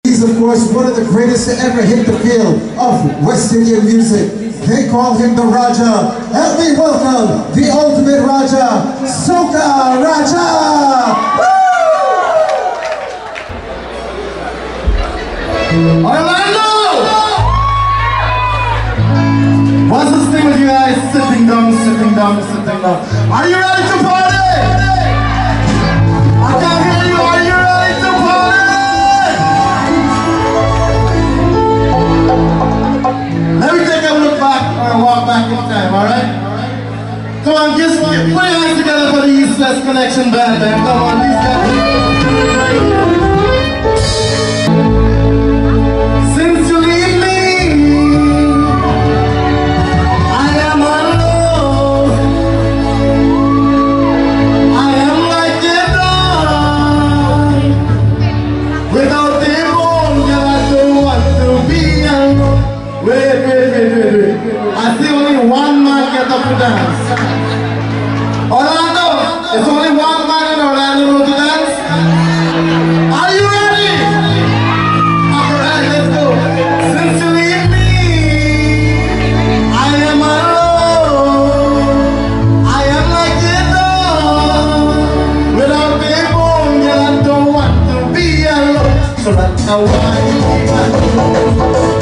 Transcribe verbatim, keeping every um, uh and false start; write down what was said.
He's of course one of the greatest to ever hit the field of West Indian music. They call him the Raja. Help me welcome the ultimate Raja, Soca Raja! Orlando! What's this thing with you guys sitting down, sitting down, sitting down? Are you ready to party? I can't hear you. Are you ready to party? Let me take a look back or walk back in time, alright? Come on, just put your hands together for the East West Connection band, man. Come on, these guys. Since you leave me, I am alone. I am like a dog without the bone, and I don't want to be alone. Wait, wait, wait, wait, wait. I see only one man get up to dance. Orlando, it's only one man in Orlando to dance. Are you ready? Alright, let's go. Since you leave me, I am alone. I am like a dog without a bone, and I don't want to be alone. So that's how I